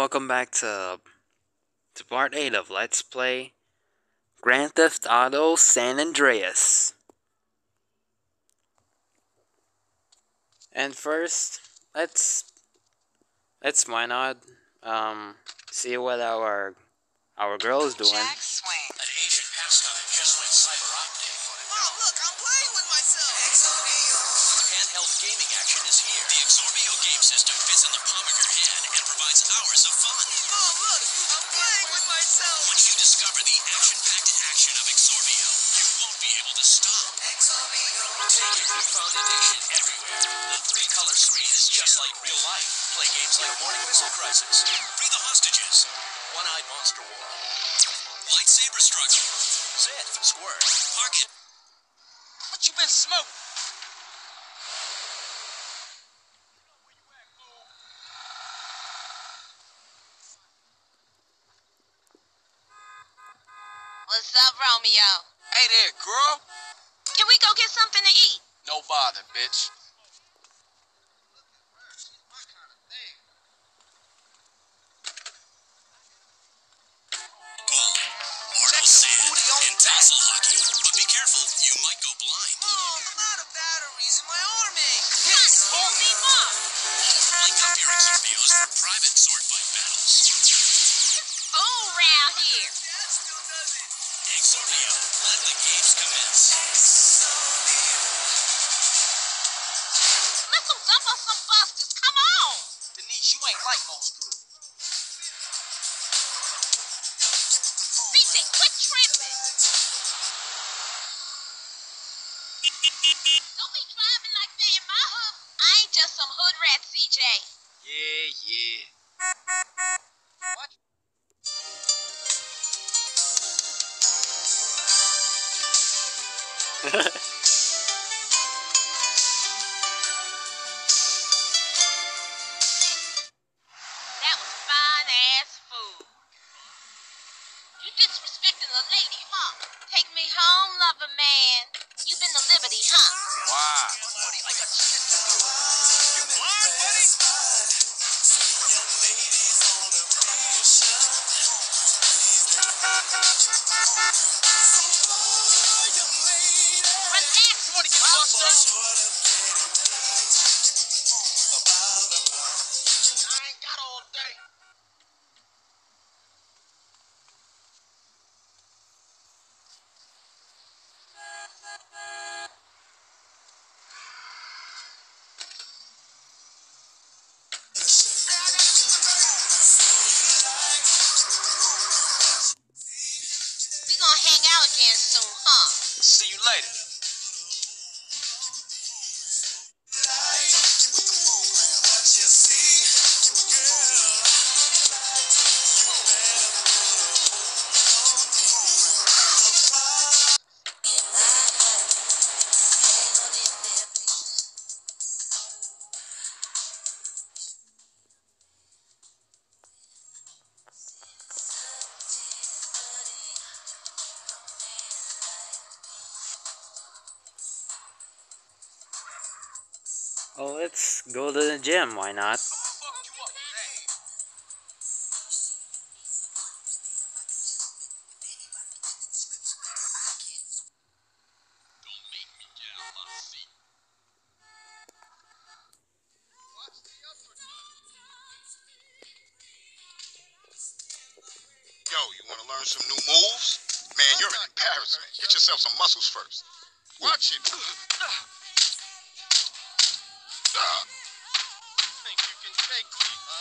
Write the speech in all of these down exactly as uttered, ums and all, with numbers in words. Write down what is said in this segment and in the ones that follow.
welcome back to to part eight of Let's Play Grand Theft Auto San Andreas. And first, let's let's why not um see what our our girl is doing. Jack Swing. An agent passed on a Jesuit cyber update. Oh, look, I'm playing with myself. Handheld gaming action is here. The Exorbio game system fits in the palm of your hand and provides hours of fun. Oh, look, I'm playing with myself. Once you discover the action-packed action of Exorbio, you won't be able to stop. Take your newfound addiction everywhere. The three-color screen is just like real life. Play games like Morning Missile Crisis, Free the Hostages, One-Eyed Monster War, Lightsaber Struggle, Zit, Squirt, Pocket. What you been smoking? What's up, Romeo? Hey there, girl. Can we go get something to eat? No bother, bitch. Mortal Sin and tassel hockey. But be careful, you might go blind. Mom, I'm out of batteries in my arm ache. Yes. Hold me up. Link up your Exorbios for private sword fight battles. Who around here? Exorbio, let the games commence. Let's some dump us some busters. Come on. Denise, you ain't like most girls. C J, quit tripping. Don't be driving like that in my hood. I ain't just some hood rat, C J. Yeah, yeah. What? That was fine ass food. You disrespecting a lady, huh? Take me home, lover man. You been to Liberty, huh? Wow. Buddy, I got shit to do. You blind, buddy? Relax, You wanna get busted? I ain't got all day. we gonna hang out again soon, huh? See you later. Oh, let's go to the gym. Why not? Fuck you up today. Don't make me get out my seat. Yo, you want to learn some new moves? Man, you're an embarrassment. Get yourself some muscles first. Watch it. Ah, Think you can take me, huh?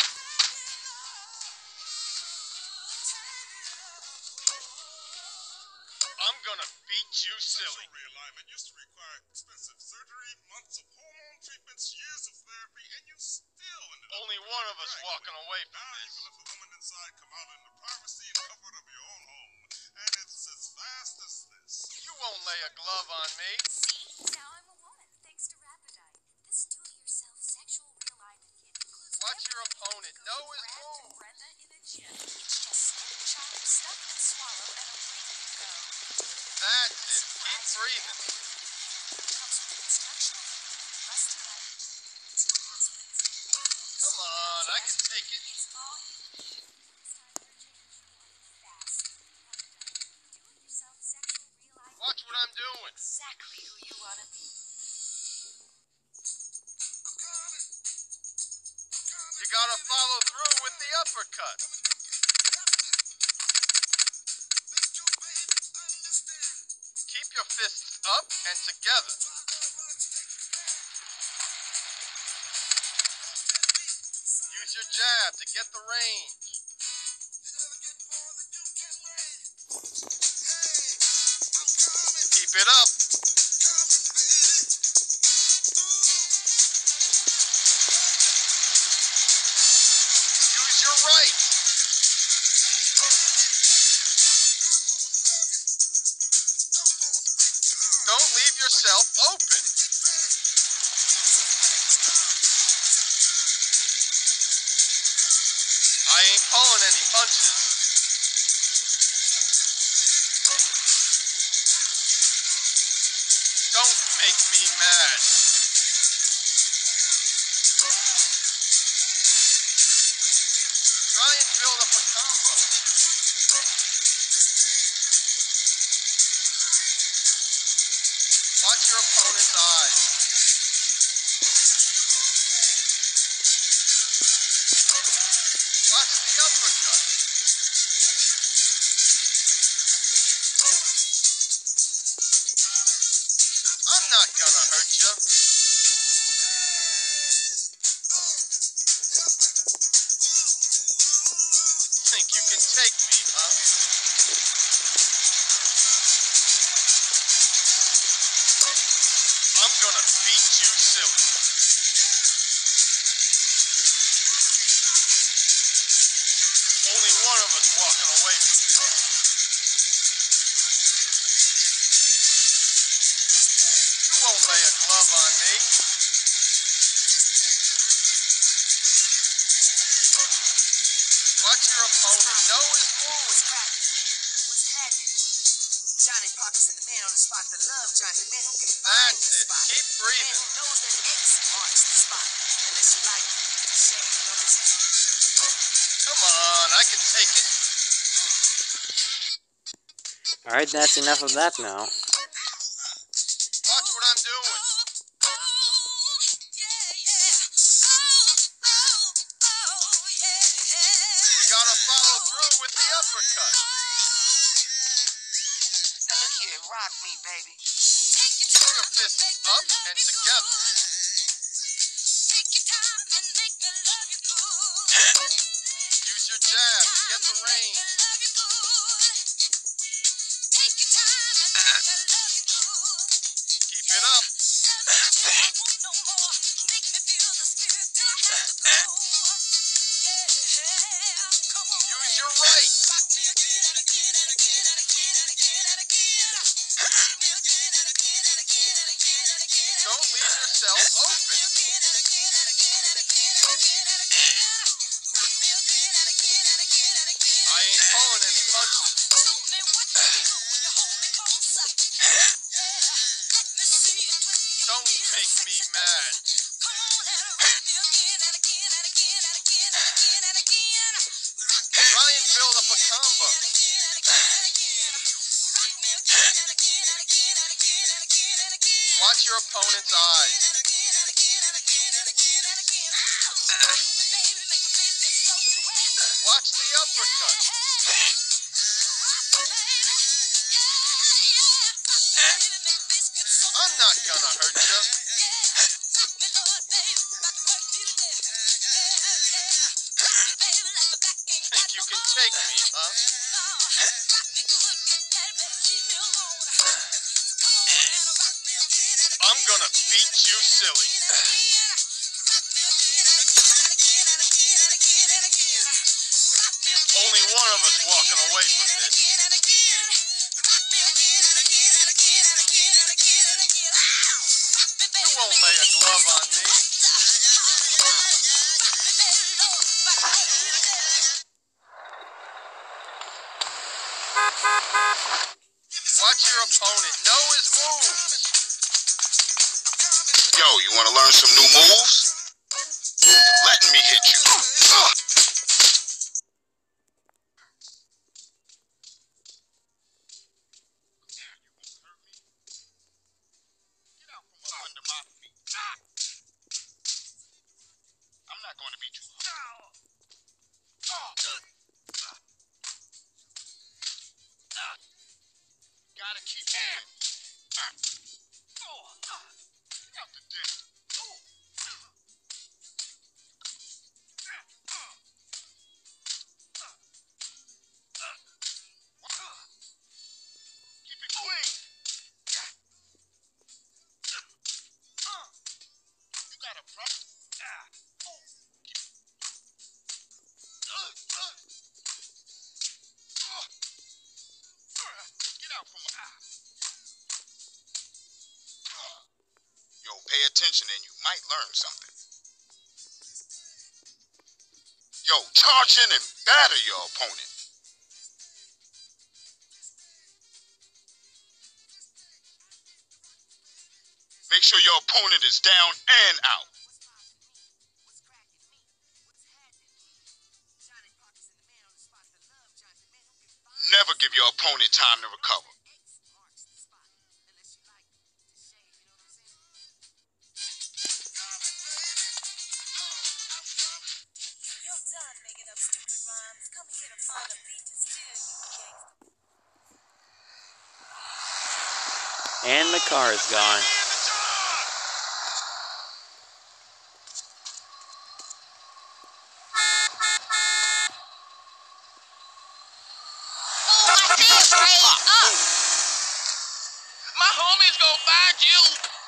I'm gonna beat you silly. Sexual realignment used to require expensive surgery, months of hormone treatments, years of therapy, and you still ended up Only one of us walking away from Now you this. can let the woman inside come out in the privacy and comfort of your own home, and it's as fast as this. You won't lay a glove on me. See? Now I'm a woman, thanks to Rapidyne. This do-it-yourself sexual realignment kit includes Watch your everything opponent that know goes his Brad to move. Brenda in a gym. It's just snip, chop, stuff, and swallow, and away you go. That's it. Keep breathing. Comes with instructional video, rusty light, two passwords. Come on, I can take it. It's all you need. exactly who you want to be. You gotta follow through with the uppercut. Keep your fists up and together. Use your jab to get the range. Keep it up. Use your right. Don't leave yourself open. I ain't pulling any punches. Don't make me mad. Try and build up a combo. Watch your opponent's eyes. Watch the uppercut. I'm not gonna hurt you. Think you can take me, huh? I'm gonna beat you silly. Only one of us walking away from this. You won't lay a glove on me. Watch your opponent know his moves. What's happening? Johnny Parker's in the man on the spot. The love Johnny, the man who can find That's the it. spot. Keep The man breathing. who knows that X marks the spot. Unless you like shame, you know what I'm saying? Come on, I can take it. Alright, that's enough of that now. Watch what I'm doing. You gotta follow through with the uppercut. Now look here, rock me, baby. Keep your fists up and together. Use your jab to get the range. Keep it up. Use your right. Don't leave yourself open. I ain't pulling any punches. Don't make me mad. Try and build up a combo. Watch your opponent's eyes. Watch the uppercut. I'm not gonna hurt you. Think you can take me, huh? I'm gonna beat you silly. Only one of us walking away from this. You won't lay a glove on me. Watch your opponent know his moves. Yo, you want to learn some new moves? Letting me hit you. Ugh. Pay attention and you might learn something. Yo, charge in and batter your opponent. Make sure your opponent is down and out. Never give your opponent time to recover. You're done making up stupid rhymes. Come here to find a beat to steal, you gangster. And the car is gone. My homies gonna find you.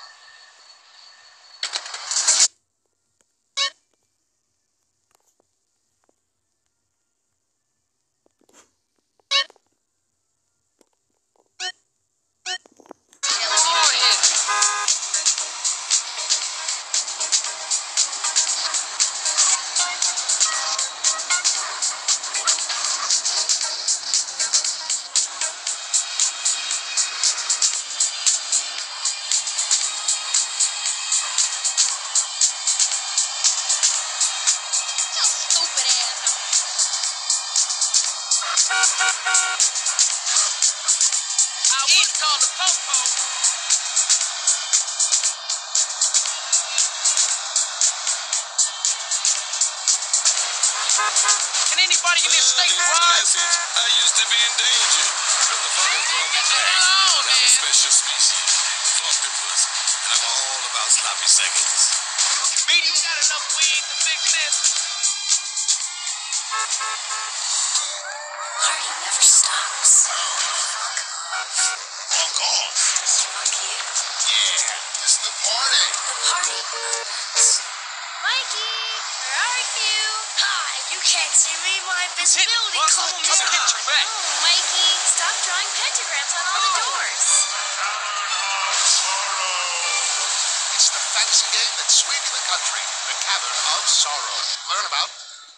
I was called a po-po. Can anybody give me a steak fry? Message, I used to be endangered. But the fucking called me back. Hello, I'm a man. special species. Octopus. And I'm all about sloppy seconds. Meaty, you got enough weed to fix this? Party never stops. Walk off. Funky. Yeah, it's the party. The party opens. Mikey, where are you? Hi, you can't see me. My invisibility Well, cloak come is on, on. get your back. Oh, Mikey, stop drawing pentagrams on all the doors. It's the fantasy game that's sweeping the country. The Cavern of Sorrow. Learn about.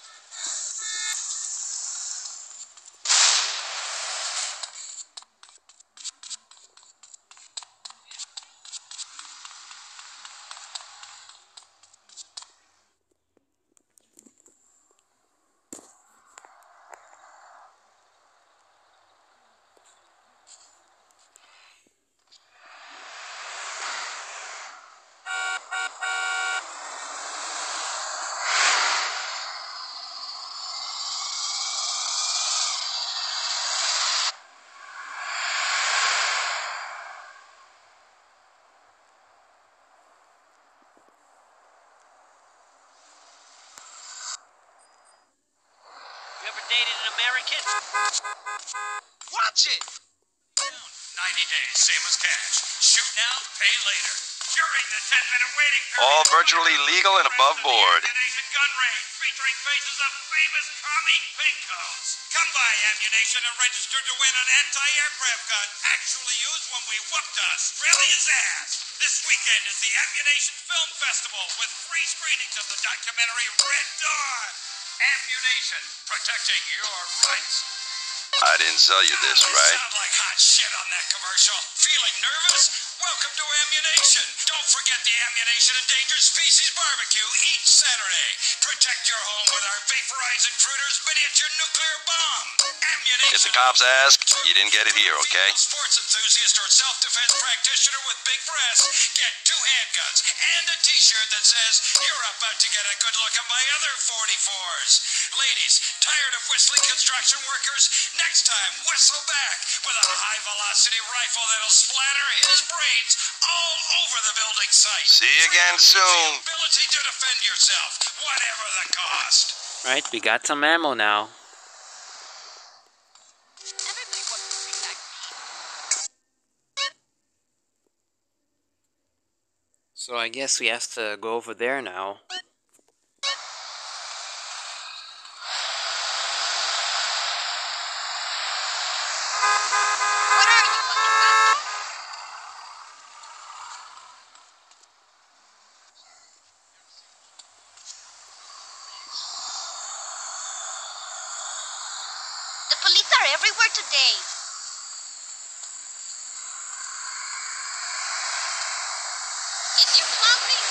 You ever dated an American? Watch it! ninety days, same as cash. Shoot now, pay later. During the ten minute waiting period. All virtually legal and above board. Ammunition gun range featuring faces of famous commie pinkos. Come by Ammunition and register to win an anti-aircraft gun actually used when we whooped Australia's ass. This weekend is the Ammunition Film Festival with free screenings of the documentary Red Dawn. Ammunition, protecting your rights. I didn't sell you this, Sound right? like hot shit on that commercial. Feeling nervous? Welcome to Ammunition. Don't forget the Ammunition Endangered Species Barbecue each Saturday. Protect your home with our vaporized intruders miniature nuclear bomb. Ammunition. If the cops ask, you didn't get it here, okay? Sports enthusiast or self-defense practitioner with big breasts, get two handguns and a t-shirt that says you're about to get a good look at my other forty-fours. Ladies, tired of whistling construction workers? Next time, whistle back with a high-velocity rifle that'll splatter his brains all over the building site. See you again soon. The ability to defend yourself, whatever the cost. Right, we got some ammo now. Everybody wants to be like me. So I guess we have to go over there now. What are you, monkey master? police are everywhere today. Is your coffee?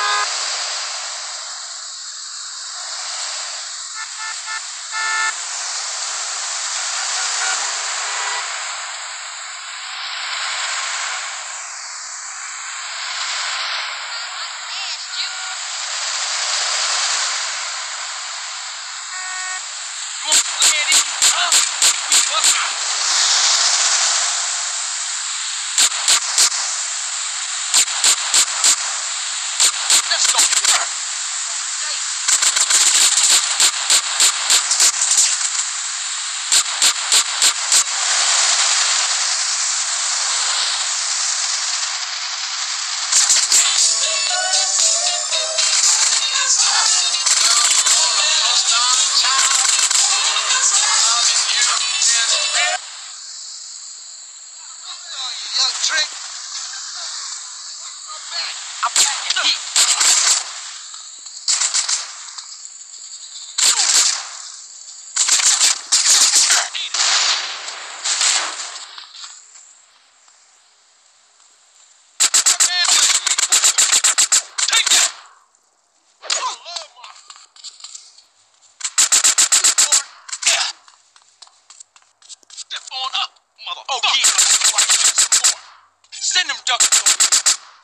Let's go. Young trick. I'm packing heat. Take that! Step on up, motherfucker! Oh, yeah. Send them ducks over here.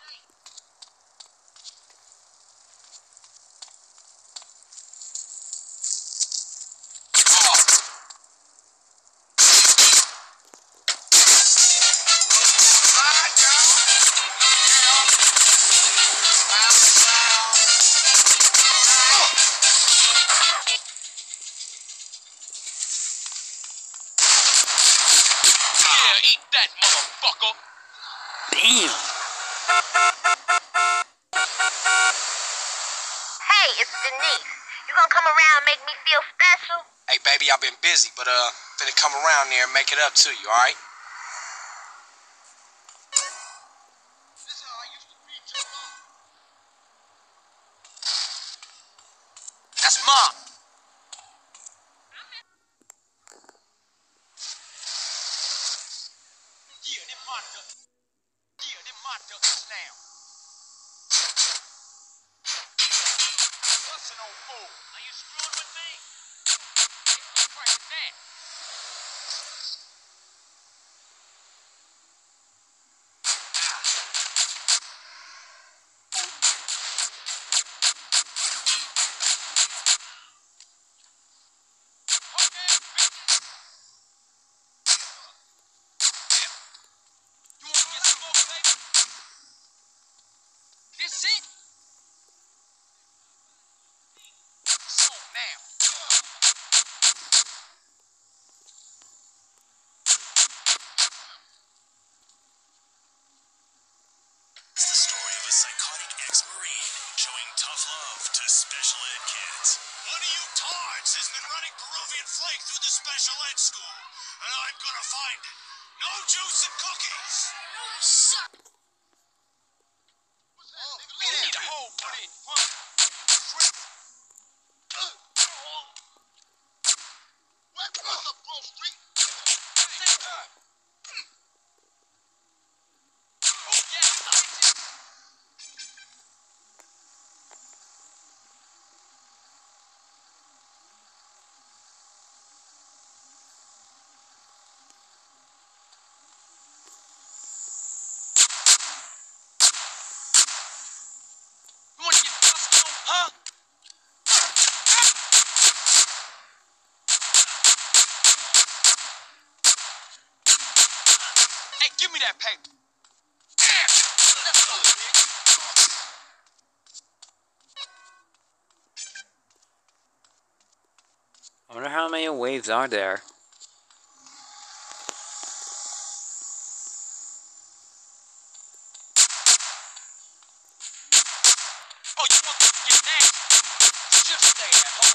Yeah, eat that, motherfucker! Damn. Hey, it's Denise. You gonna come around and make me feel special? Hey, baby, I've been busy, but uh, finna come around there and make it up to you, all right? That's Mom. Yeah, them my ducks. Yeah, them my ducks now. What's an old fool? Are you screwing with me? Right there. You want to get some more, baby? This it? It's on now. It's the story of a psychotic ex-Marine showing tough love to special ed kids. One of you tards has been running Peruvian flake through the special ed school, and I'm gonna find it. No juice and cookies. We need a hole put in. One. What? What's up, Grove Street? Oh, yeah. You want to get bust on, huh? Hey, give me that paper. Let's go, bitch. I wonder how many waves are there. Oh, you want to get nasty? Just stay at home.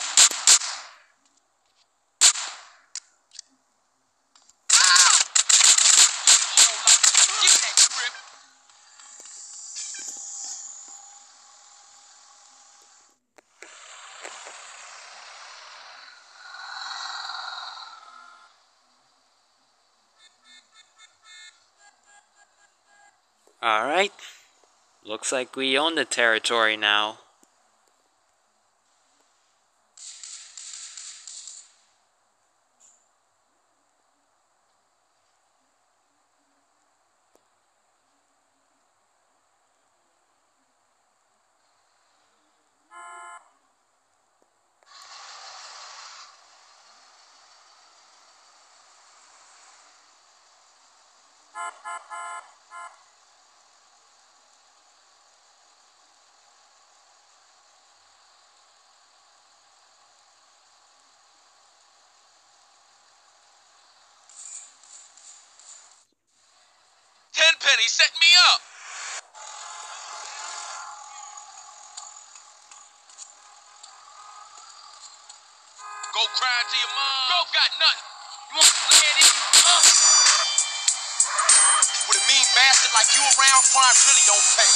Ah! Oh, like, give me that grip. Alright. Looks like we own the territory now. Tenpenny set me up. Go cry to your mom. Go got nothing. You want to lay it in? Uh. With a mean bastard like you around, crime really don't pay.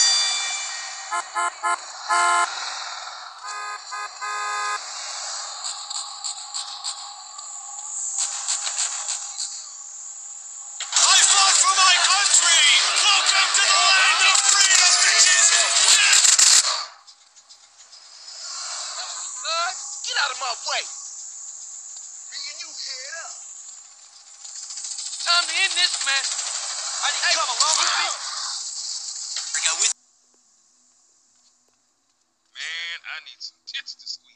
I fought for my country. Welcome to the land of freedom, bitches. Uh, get out of my way. Me and you head up. Time to end this mess. I need hey, come along with me. With Man, I need some tits to squeeze.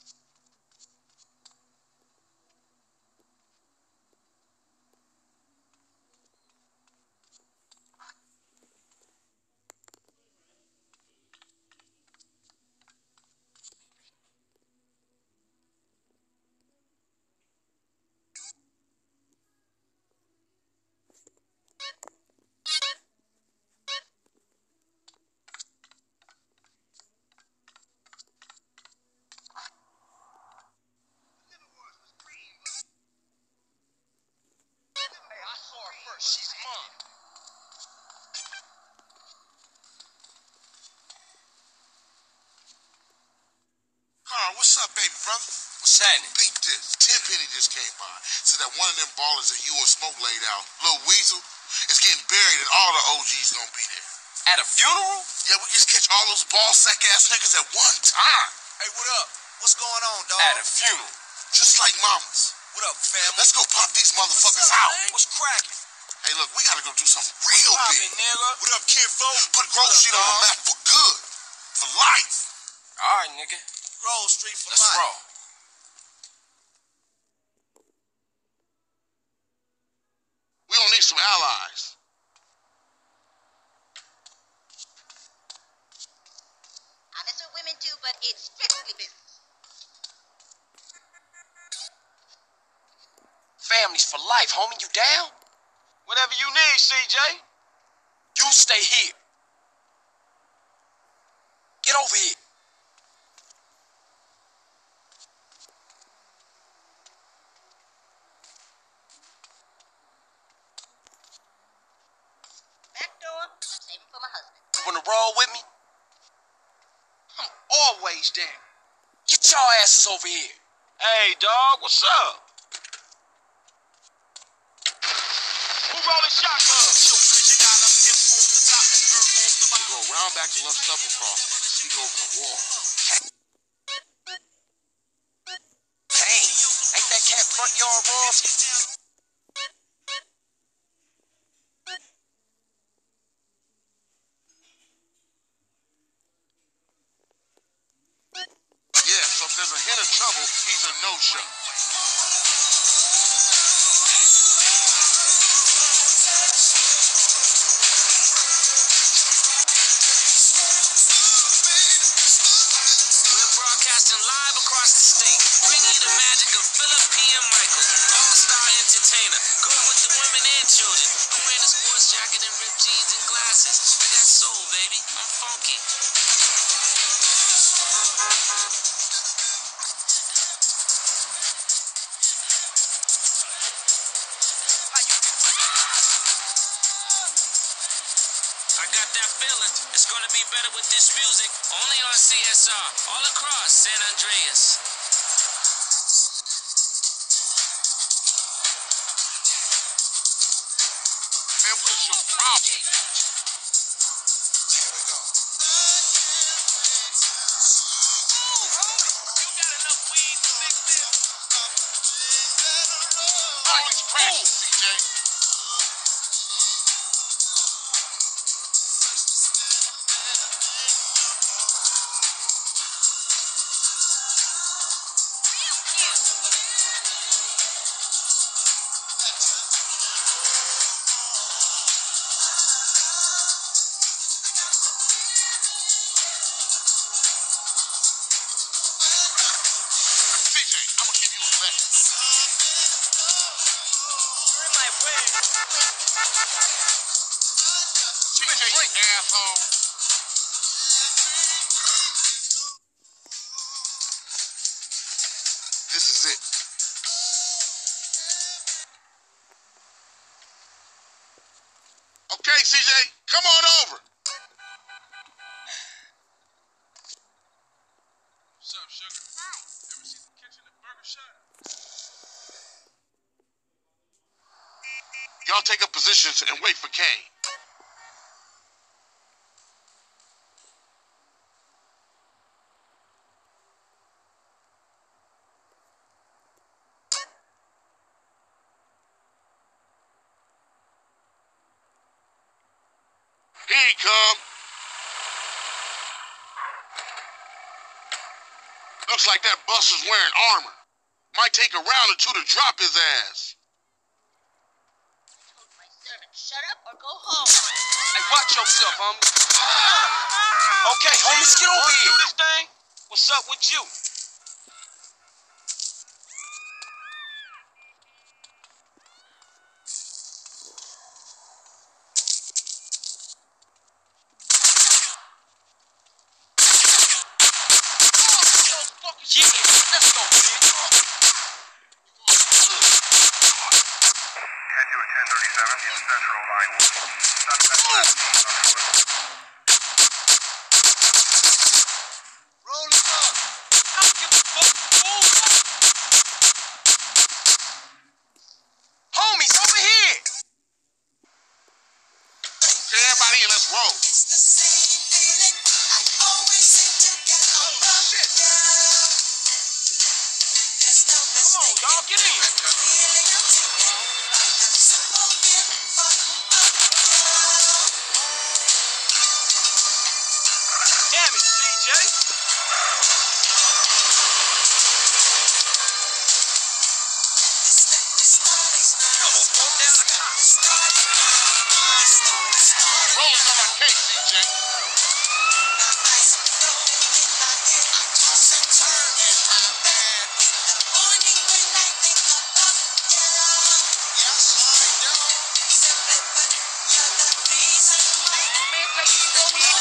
Hey, I saw her first. She's mine. Carl, what's up, baby brother? What's happening? Beat this. Tenpenny just came by. Said that one of them ballers that you and Smoke laid out, Lil Weasel, is getting buried and all the O Gs gonna be there. At a funeral? Yeah, we just catch all those ball sack ass niggas at one time. Hey, what up? What's going on, dog? At a funeral. Just like mamas. What up, family? Let's go pop these motherfuckers What's up, out. man? What's cracking? Hey, look, we gotta go do something real Poppin', big. nigga. What up, kinfolk? Put Grove Street on the map for good. For life. All right, nigga. Grove Street for Let's life. roll. We don't need some allies. I mess with women too, but it's strictly business. Families for life, homie. You down? Whatever you need, C J. You stay here. Get over here. Back door, I'm saving for my husband. You wanna roll with me? I'm always down. Get your asses over here. Hey, dog, what's up? Who rolling shotgun? We go round back to Love Supper Cross and sneak over the wall. Hey, ain't that cat front yard Ross? Yeah, so if there's a hint of trouble, he's a no-show. We're broadcasting live across the state, bringing you the magic of Philip P. M. Michael, all-star entertainer, good with the women and children. I'm wearing a sports jacket and ripped jeans and glasses. I got soul, baby. I'm funky. I got that feeling. It's gonna be better with this music. Only on C S R, all across San Andreas. Man, what is your problem? C J, you asshole. This is it. Okay, C J, come on over. What's up, sugar? Ever see the kitchen at Burger Shot? Y'all take up positions and wait for Kane. Here he come. Looks like that buster's wearing armor. Might take a round or two to drop his ass. I told my servant, shut up or go home. Hey, watch yourself, homie. Okay, homies, get over here. Do this thing? What's up with you? Yeah, let's go, man. Head to a ten thirty-seven in Central Line. Suspect last seen on foot. Roll him up. I don't give a fuck. Move. Homies, over here. Okay, everybody in, let's roll. Come on, y'all, get in. Damn it, C J. You almost broke down the cop. Roll's on my case, C J. Man, take these over here.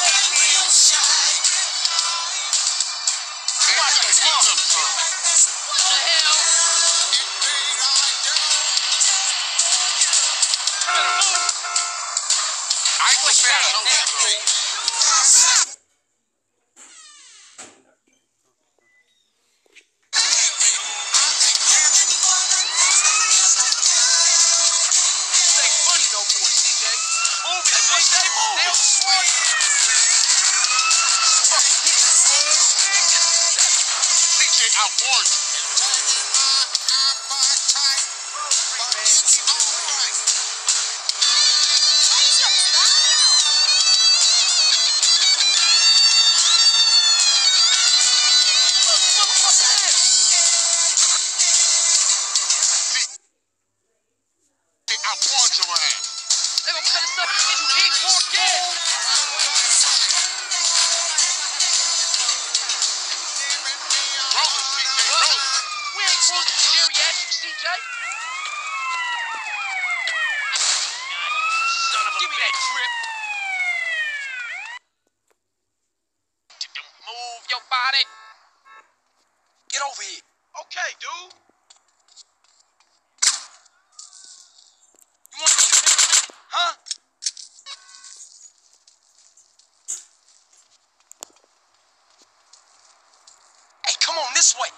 Watch the fuck. What the hell? Better move. I ain't gonna say I know that, though. This ain't funny no more, C J. Move it, C J, move it. C J, I warned you. I warned your ass. They gonna cut us up and get you hit more gas. Rolling, C J, rolling. We ain't supposed to be geriatric, C J. Son of a Give me that drip. Move your body. Get over here. Okay, dude. You want to huh? Hey, come on this way.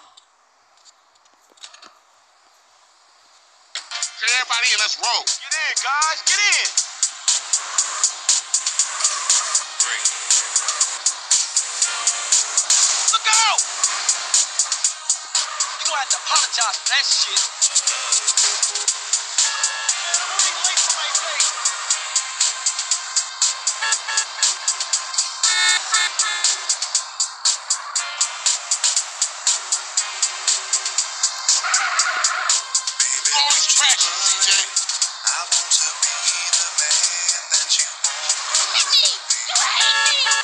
Okay, everybody in, let's roll. Get in, guys. Get in. Great. Look out! You're gonna have to apologize for that shit. I'm gonna be late for my date. All these tractions, C J. I want to be the man that you want. Hit me! You hate me!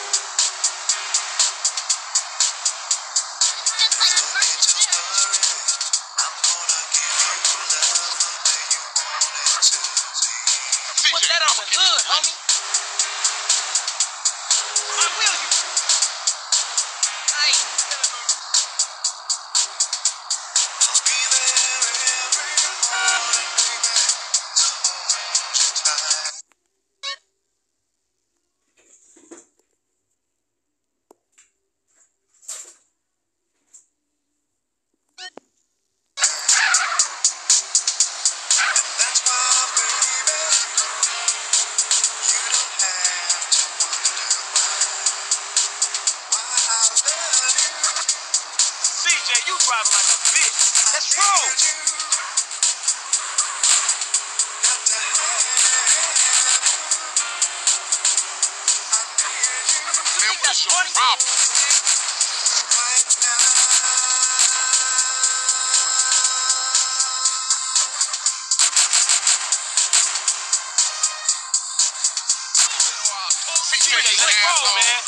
Just like the first bitch. Put that on the hood, homie. I will you. Hey. You driving like a bitch. Let's roll. Man, what's your problem? C J, let's roll, man.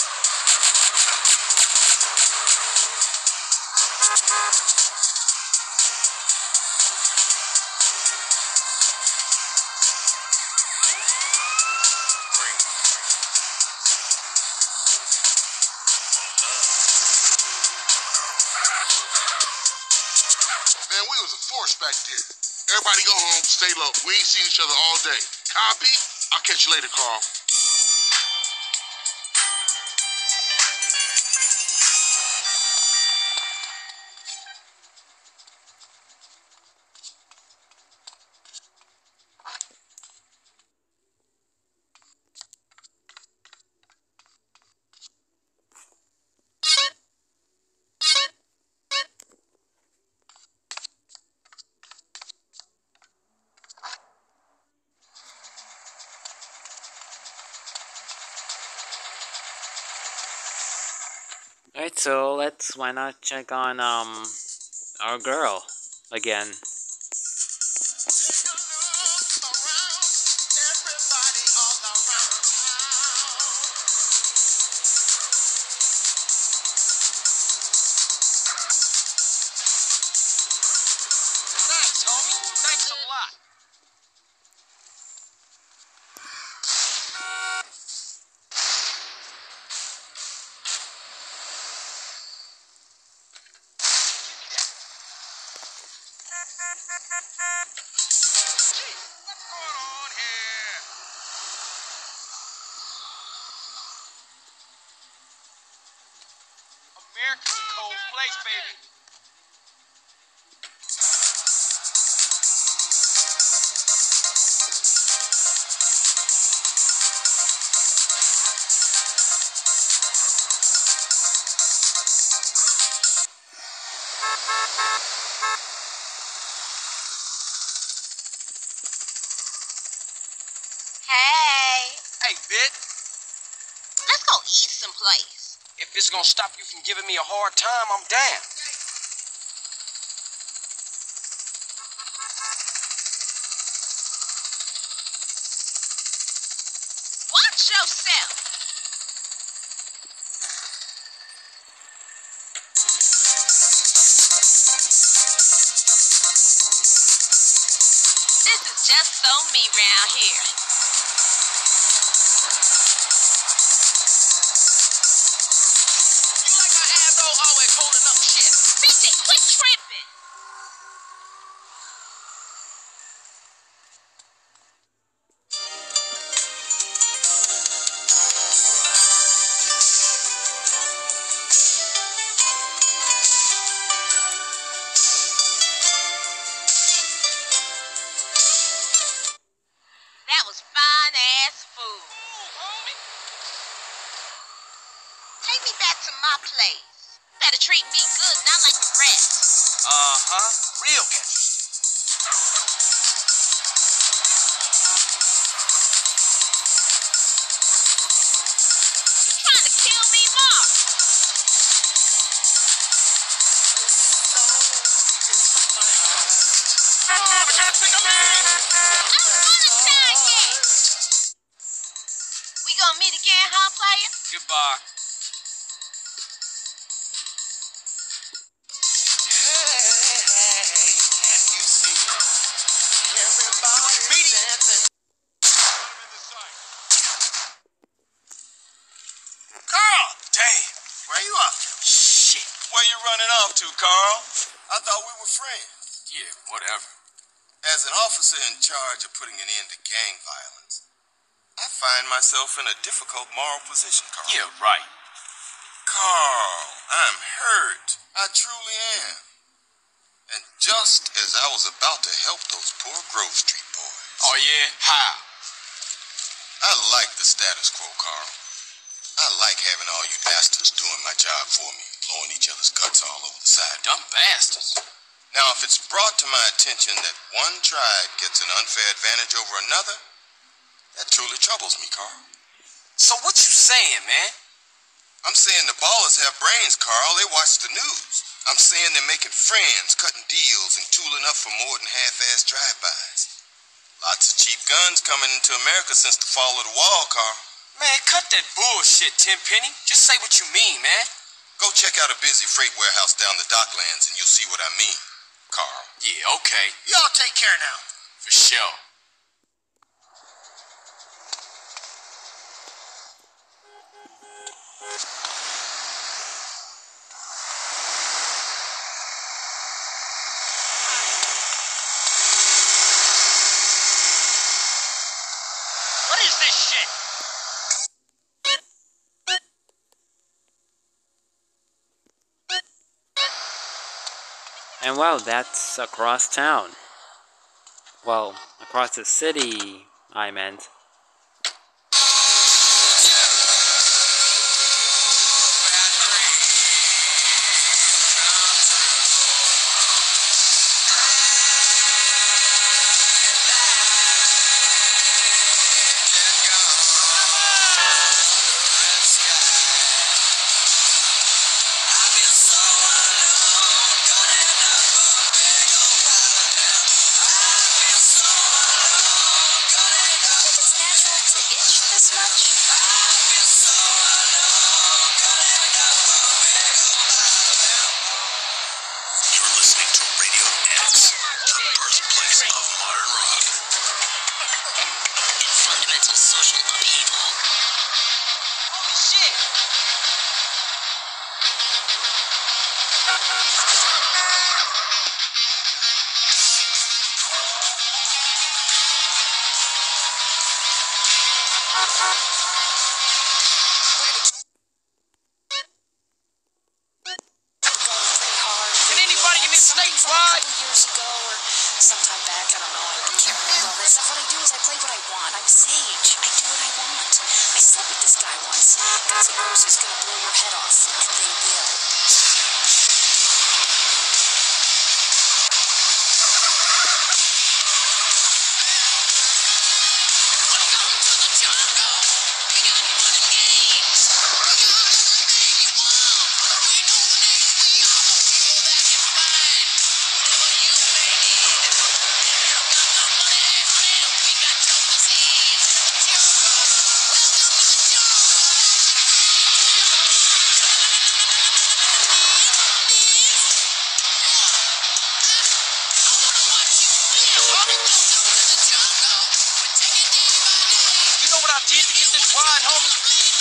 Man, we was a force back there. Everybody go home, stay low. We ain't seen each other all day. Copy? I'll catch you later, Carl. Alright, so let's, why not check on, um, our girl again. Thanks, homie. Thanks a lot. What's going on here? America's a cold place, baby. Hey, Hey, Bit, let's go eat someplace. if it's gonna stop you from giving me a hard time, I'm down. Watch yourself. This is just so me round here. You like my asshole always holding up shit. C J, quit tripping. That was fine ass food. Take me back to my place. Better treat me good, not like the rest. Uh-huh. Real interesting. You trying to kill me, Mark? I don't wanna die yet. We gonna meet again, huh, player? Goodbye. Meeting to, Carl? I thought we were friends. Yeah, whatever. As an officer in charge of putting an end to gang violence, I find myself in a difficult moral position, Carl. Yeah, right. Carl, I'm hurt. I truly am. And just as I was about to help those poor Grove Street boys. Oh, yeah? How? I like the status quo, Carl. I like having all you bastards doing my job for me, blowing each other's guts all over the sidewalk. Dumb bastards. Now, if it's brought to my attention that one tribe gets an unfair advantage over another, that truly troubles me, Carl. So what you saying, man? I'm saying the ballers have brains, Carl. They watch the news. I'm saying they're making friends, cutting deals, and tooling up for more than half-assed drive-bys. Lots of cheap guns coming into America since the fall of the wall, Carl. Man, cut that bullshit, Tenpenny. Just say what you mean, man. Go check out a busy freight warehouse down the docklands and you'll see what I mean, Carl. Yeah, okay. Y'all take care now. For sure. What is this shit? And well, that's across town. Well, across the city, I meant. You're listening to Radio X, the birthplace of modern rock. Fundamental social upheaval. Holy shit! Can anybody give me snake ride? Years ago or sometime back, I don't know. I can't remember. It's not what I do is I play what I want. I'm Sage. I do what I want. I slept with this guy once. Guns N' Roses gonna blow your head off, and they will. You know what I did to get this ride, homie?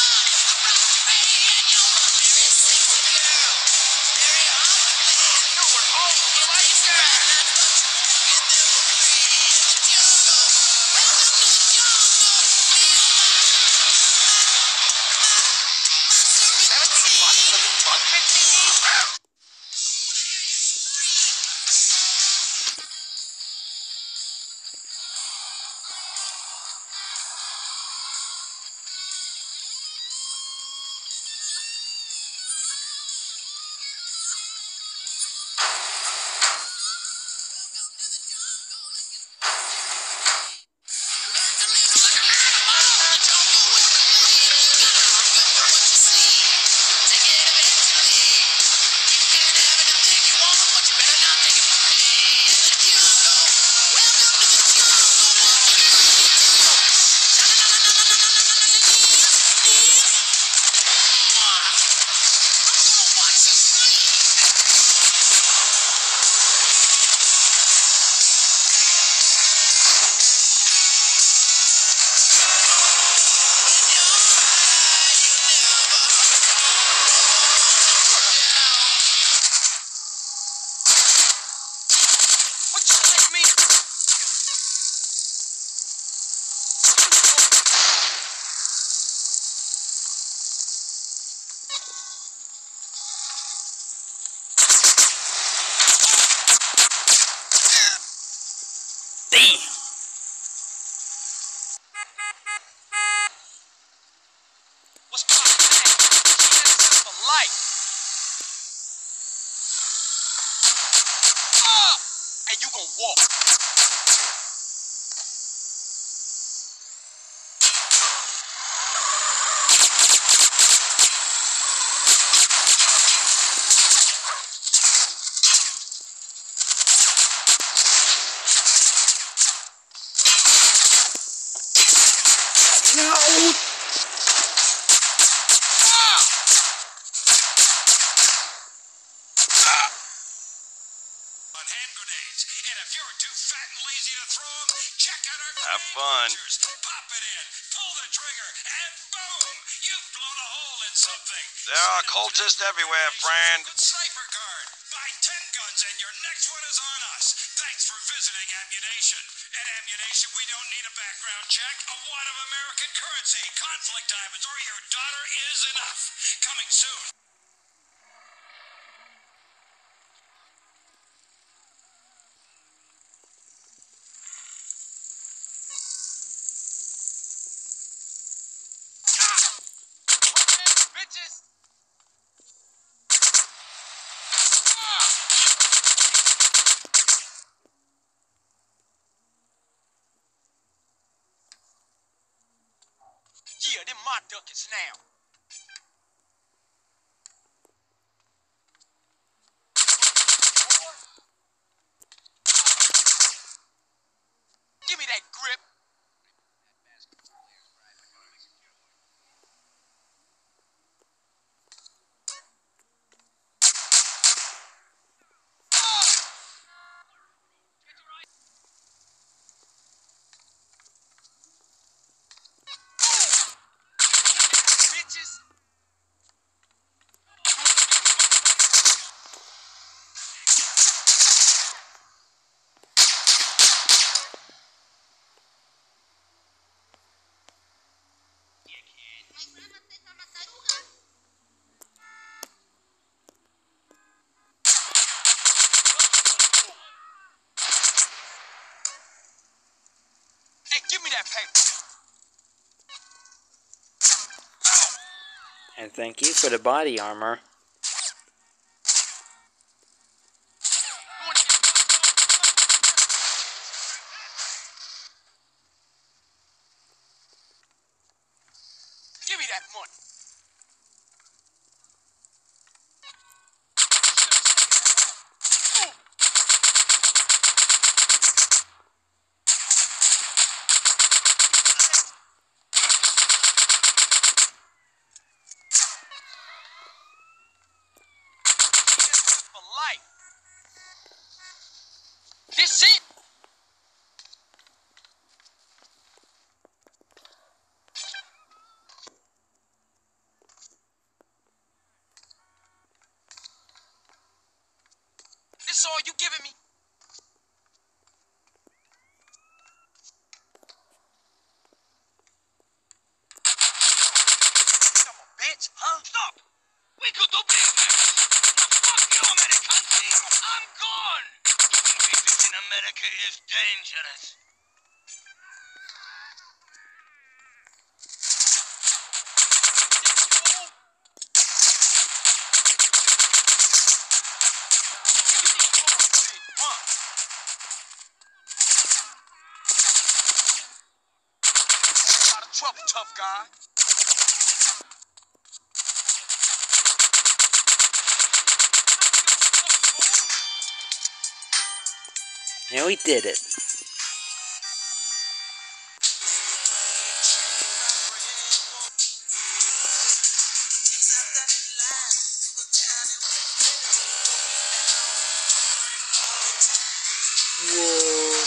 You were all right there. seventy bucks for new bunk fit C Ds? Damn! What's poppin', man? Innocent for life. Ah! Hey, you gon' walk. No! On hand grenades, and if you're too fat and lazy to throw them, check out our Have grenade fun. launchers. Pop it in, pull the trigger, and boom! You've blown a hole in something. There are cultists everywhere, friend. Good sniper guard. Buy ten guns, and your next one is on us. Thanks for visiting Ammunition. At Ammunition, we don't need a background check, a wad of American currency, conflict diamonds, or your daughter is enough. Coming soon. Bitches! Yeah, them my duckets now. Give me that grip. Bitches! Hey, give me that paper. And thank you for the body armor. Give me that money. For life. This it. This all you giving me? I'm a bitch, huh? Stop! We could do business! Fuck you, American! I'm gone! Doing business in America is dangerous. Out of trouble, tough guy. And we did it. Whoa.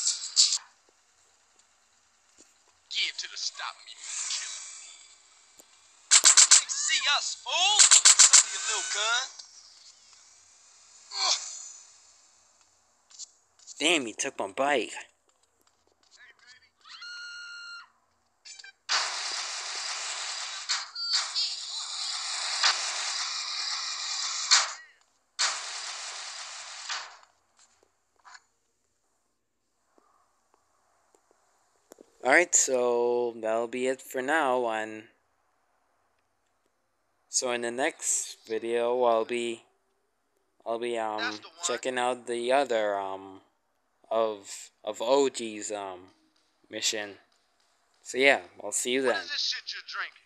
Give to the stop me, killer. us, fool! Some of your little gun. Damn, he took my bike. Alright, so that'll be it for now. And so in the next video, I'll be I'll be um checking out the other um of of O G's um mission. So yeah, I'll see you then. What is this shit you're drinking?